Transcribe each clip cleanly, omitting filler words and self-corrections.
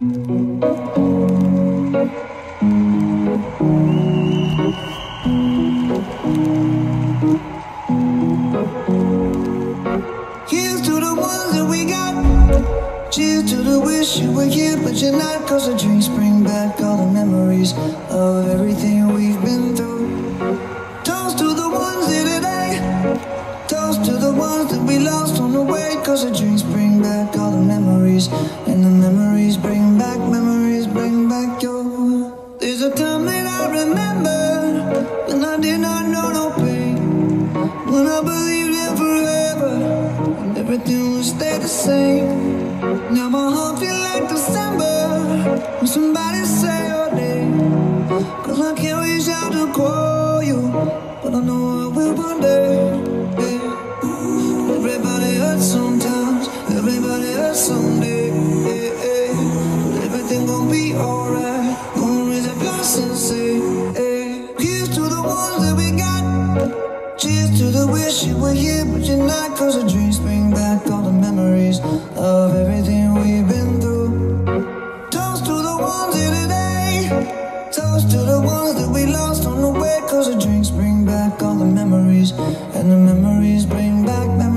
Here's to the ones that we got. Cheers to the wish you were here, but you're not. Cause the drinks bring back all the memories of everything we've been through. Toast to the ones here today. Toast to the ones that we lost on the way. Cause the drinks bring back all the memories. And the memories bring back your. There's a time that I remember when I did not know no pain, when I believed in forever and everything would stay the same. Now my heart feel like December when somebody say your name. Cause I can't reach out to call you, but I know I will one day. Yeah. Everybody hurts sometimes, everybody hurts someday. But everything gon' be alright. Gonna raise a glass and say, hey. Here's to the ones that we got. Cheers to the wish you were here, but you're not. Cause the dreams bring back all the memories of everything we've been through. Toast to the ones here today. Toast to the ones that we lost on the way. Cause the drinks bring back all the memories. And the memories bring back your.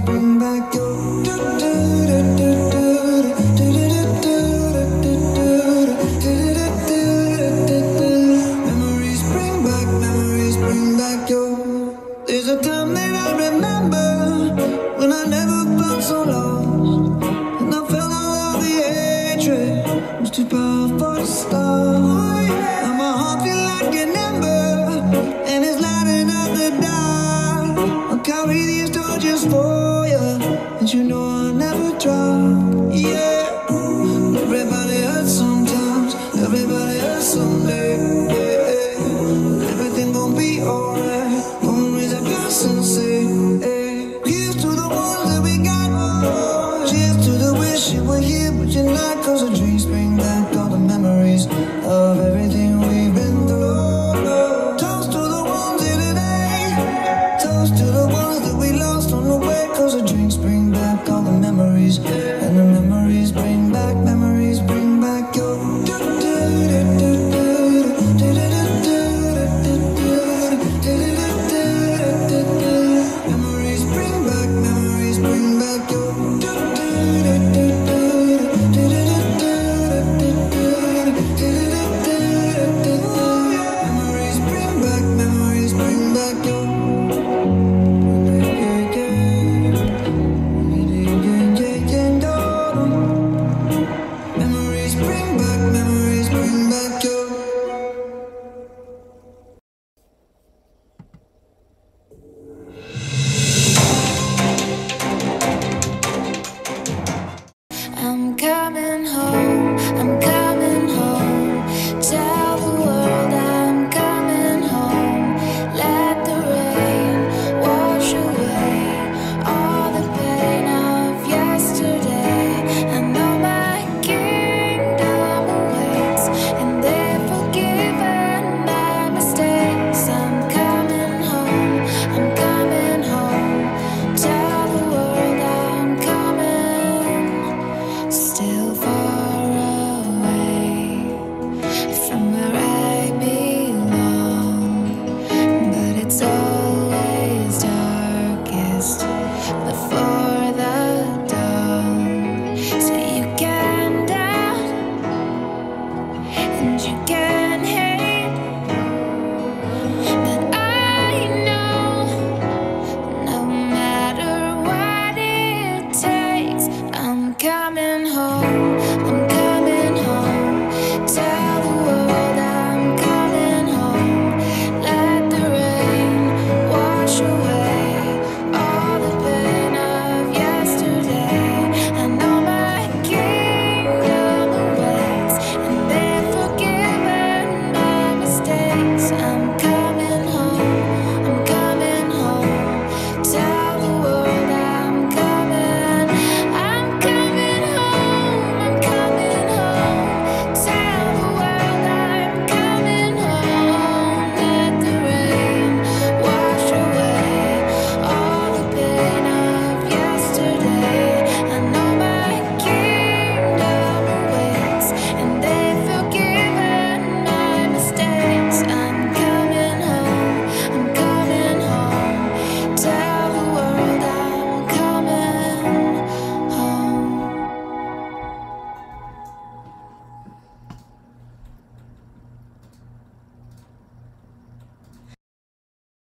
Memories bring back your. There's a time that I remember when I never felt so lost, and I felt all of the hatred was too powerful to stop. Now my heart feel like an ember, and it's lighting up the dark. I'll carry these torches for you, and you know I'll never drop. Yeah, everybody hurts sometimes, everybody hurts someday. Yeah, everything gon' be alright. Gonna raise a glass and say, hey. Here's to the ones that we got. Cheers to the wish you were here, but you're not. Cause the dreams bring back all the memories of everything we've been through. Toast to the ones here today. Toast to the ones that we lost on the way. Cause the drinks bring back all the memories.